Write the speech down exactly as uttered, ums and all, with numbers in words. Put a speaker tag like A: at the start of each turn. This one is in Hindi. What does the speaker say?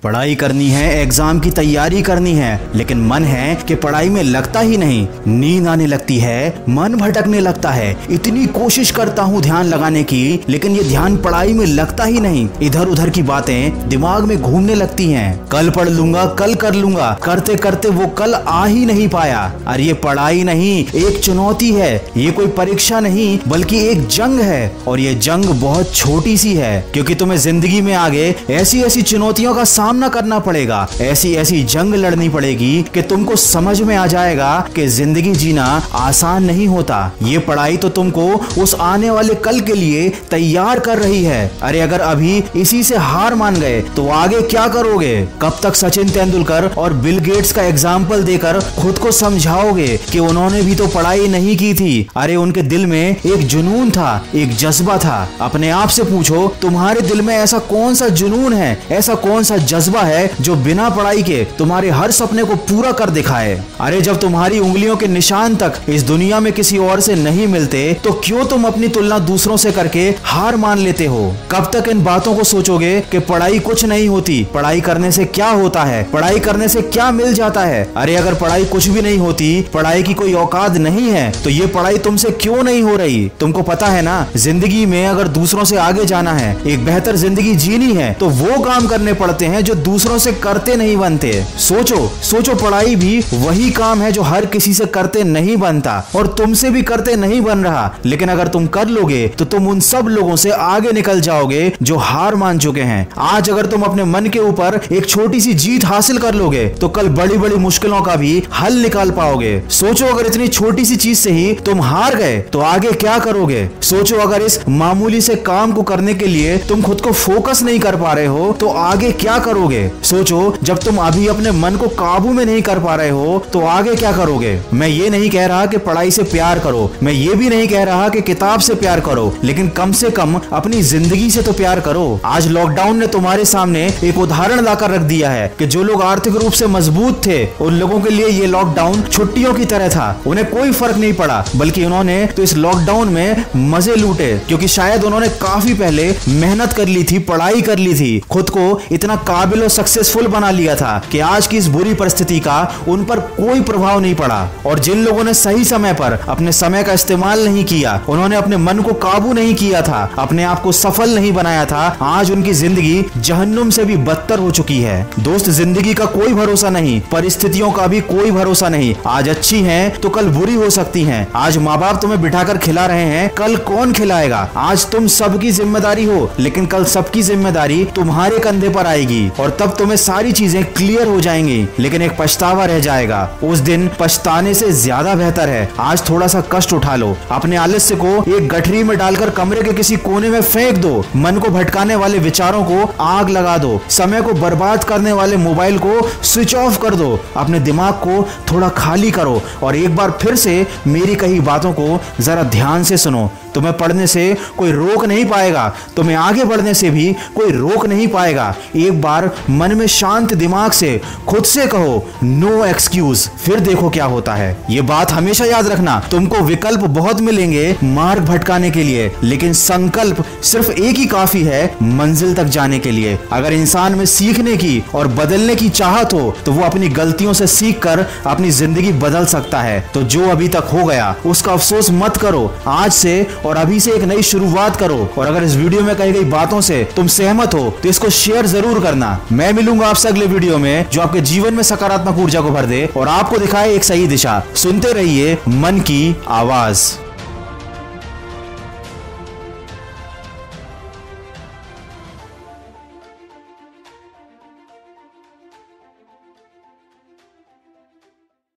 A: पढ़ाई करनी है, एग्जाम की तैयारी करनी है, लेकिन मन है कि पढ़ाई में लगता ही नहीं। नींद आने लगती है, मन भटकने लगता है। इतनी कोशिश करता हूँ ध्यान लगाने की, लेकिन ये ध्यान पढ़ाई में लगता ही नहीं। इधर उधर की बातें दिमाग में घूमने लगती हैं। कल पढ़ लूंगा, कल कर लूंगा, करते करते वो कल आ ही नहीं पाया। अरे ये पढ़ाई नहीं, एक चुनौती है। ये कोई परीक्षा नहीं, बल्कि एक जंग है। और ये जंग बहुत छोटी सी है, क्योंकि तुम्हें जिंदगी में आगे ऐसी ऐसी चुनौतियों का सामना करना पड़ेगा, ऐसी ऐसी जंग लड़नी पड़ेगी कि तुमको समझ में आ जाएगा कि जिंदगी जीना आसान नहीं होता। ये पढ़ाई तो तुमको उस आने वाले कल के लिए तैयार कर रही है। अरे अगर अभी इसी से हार मान गए तो आगे क्या करोगे? कब तक सचिन तेंदुलकर और बिल गेट्स का एग्जाम्पल देकर खुद को समझाओगे कि उन्होंने भी तो पढ़ाई नहीं की थी? अरे उनके दिल में एक जुनून था, एक जज्बा था। अपने आप से पूछो, तुम्हारे दिल में ऐसा कौन सा जुनून है, ऐसा कौन सा जज्बा है जो बिना पढ़ाई के तुम्हारे हर सपने को पूरा कर दिखाए? अरे जब तुम्हारी उंगलियों के निशान तक इस दुनिया में किसी और से नहीं मिलते, तो क्यों तुम अपनी तुलना दूसरों से करके हार मान लेते हो? कब तक इन बातों को सोचोगे कि पढ़ाई कुछ नहीं होती, पढ़ाई करने से क्या होता है, पढ़ाई करने से क्या मिल जाता है? अरे अगर पढ़ाई कुछ भी नहीं होती, पढ़ाई की कोई औकात नहीं है, तो ये पढ़ाई तुमसे क्यों नहीं हो रही? तुमको पता है ना, जिंदगी में अगर दूसरों से आगे जाना है, एक बेहतर जिंदगी जीनी है, तो वो काम करने पड़ते हैं जो दूसरों से करते नहीं बनते। सोचो सोचो, पढ़ाई भी वही काम है जो हर किसी से करते नहीं बनता और तुमसे भी करते नहीं बन रहा। लेकिन अगर तुम कर लोगे तो तुम उन सब लोगों से आगे निकल जाओगे जो हार मान चुके हैं। आज अगर तुम अपने मन के ऊपर एक छोटी सी जीत हासिल कर लोगे, तो कल बड़ी बड़ी मुश्किलों का भी हल निकाल पाओगे। सोचो, अगर इतनी छोटी सी चीज से ही तुम हार गए तो आगे क्या करोगे? सोचो, अगर इस मामूली से काम को करने के लिए तुम खुद को फोकस नहीं कर पा रहे हो तो आगे क्या करोगे? सोचो, जब तुम अभी अपने मन को काबू में नहीं कर पा रहे हो तो आगे क्या करोगे? मैं ये नहीं कह रहा कि पढ़ाई से प्यार करो, मैं ये भी नहीं कह रहा कि किताब से प्यार करो, लेकिन कम से कम अपनी जिंदगी से तो प्यार करो। आज लॉकडाउन ने तुम्हारे सामने एक उदाहरण लाकर रख दिया है कि जो लोग आर्थिक रूप से मजबूत थे, उन लोगों के लिए ये लॉकडाउन छुट्टियों की तरह था। उन्हें कोई फर्क नहीं पड़ा, बल्कि उन्होंने तो इस लॉकडाउन में मजे लूटे, क्योंकि शायद उन्होंने काफी पहले मेहनत कर ली थी, पढ़ाई कर ली थी, खुद को इतना काबिल और सक्सेसफुल बना लिया था कि आज की इस बुरी परिस्थिति का उन पर कोई प्रभाव नहीं पड़ा। और जिन लोगों ने सही समय पर अपने समय का इस्तेमाल नहीं किया, उन्होंने अपने मन को काबू नहीं किया था, अपने आप को सफल नहीं बनाया था, आज उनकी जिंदगी जहन्नुम से भी बदतर हो चुकी है। दोस्त, जिंदगी का कोई भरोसा नहीं, परिस्थितियों का भी कोई भरोसा नहीं। आज अच्छी हैं तो कल बुरी हो सकती हैं। आज माँ बाप तुम्हें बिठाकर खिला रहे हैं, कल कौन खिलाएगा? आज तुम सबकी जिम्मेदारी हो, लेकिन कल सबकी जिम्मेदारी तुम्हारे कंधे पर आएगी और तब तुम्हें सारी चीजें क्लियर हो जाएंगी, लेकिन एक पछतावा रह जाएगा। उस दिन पछताने से ज्यादा बेहतर है आज थोड़ा सा कष्ट उठा लो। अपने आलस्य को एक गठरी में डालकर कमरे के किसी कोने में फेंक दो। मन को भटकाने वाले विचारों को आग लगा दो। समय को बर्बाद करने वाले मोबाइल को स्विच ऑफ कर दो। अपने दिमाग को थोड़ा खाली करो और एक बार फिर से मेरी कही बातों को जरा ध्यान से सुनो। तुम्हें पढ़ने से कोई रोक नहीं पाएगा, तुम्हें आगे बढ़ने से भी कोई रोक नहीं पाएगा। एक बार मन में शांत दिमाग से खुद से कहो, नो एक्सक्यूज, फिर देखो क्या होता है। ये बात हमेशा याद रखना, तुमको विकल्प बहुत मिलेंगे मार्ग भटकाने के लिए, लेकिन संकल्प सिर्फ एक ही काफी है मंजिल तक जाने के लिए। अगर इंसान में सीखने की और बदलने की चाहत हो, तो वो अपनी गलतियों से सीख कर अपनी जिंदगी बदल सकता है। तो जो अभी तक हो गया उसका अफसोस मत करो, आज से और अभी से एक नई शुरुआत करो। और अगर इस वीडियो में कही गई बातों से तुम सहमत हो तो इसको शेयर जरूर करना। मैं मिलूंगा आपसे अगले वीडियो में, जो आपके जीवन में सकारात्मक ऊर्जा को भर दे और आपको दिखाए एक सही दिशा। सुनते रहिए मन की आवाज।